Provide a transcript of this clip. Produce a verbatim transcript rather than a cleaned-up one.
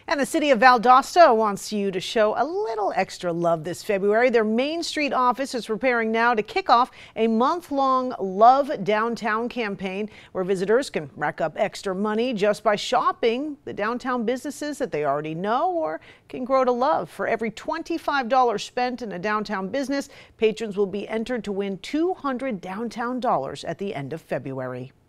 And the city of Valdosta wants you to show a little extra love this February. Their Main Street office is preparing now to kick off a month-long Love Downtown campaign where visitors can rack up extra money just by shopping the downtown businesses that they already know or can grow to love. For every twenty-five dollars spent in a downtown business, patrons will be entered to win two hundred downtown dollars at the end of February.